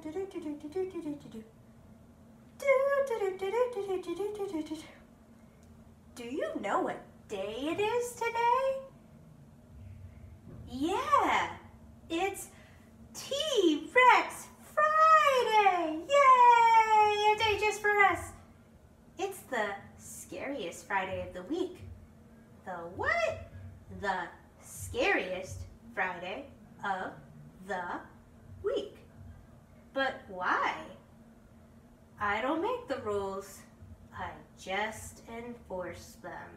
Do you know what day it is today? Yeah, it's T-Rex Friday! Yay! A day just for us. It's the scariest Friday of the week. The what? The scariest Friday of the week. But why? I don't make the rules. I just enforce them.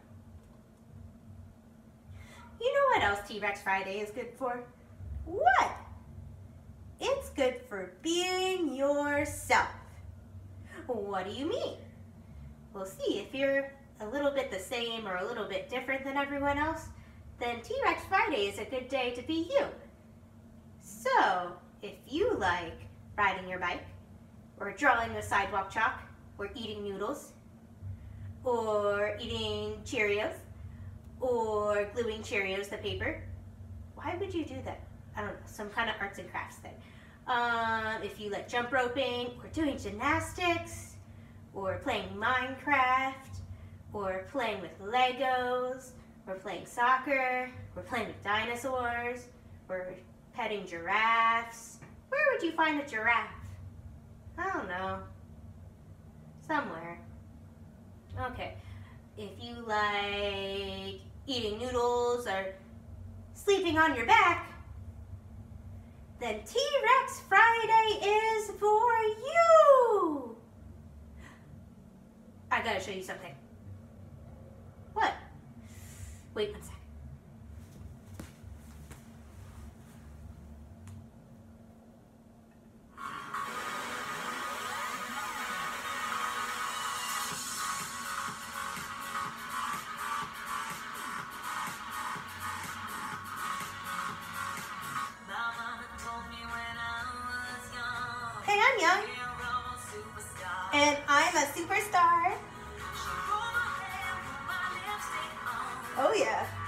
You know what else T-Rex Friday is good for? What? It's good for being yourself. What do you mean? Well, see, if you're a little bit the same or a little bit different than everyone else, then T-Rex Friday is a good day to be you. So, if you like riding your bike, or drawing with sidewalk chalk, or eating noodles, or eating Cheerios, or gluing Cheerios to paper, why would you do that? I don't know, some kind of arts and crafts thing. If you like jump roping, or doing gymnastics, or playing Minecraft, or playing with Legos, or playing soccer, or playing with dinosaurs, or petting giraffes. Where would you find a giraffe? I don't know. Somewhere. Okay. If you like eating noodles or sleeping on your back, then T-Rex Friday is for you! I gotta show you something. What? Wait 1 second. Hey, I'm young, and I'm a superstar. Oh yeah.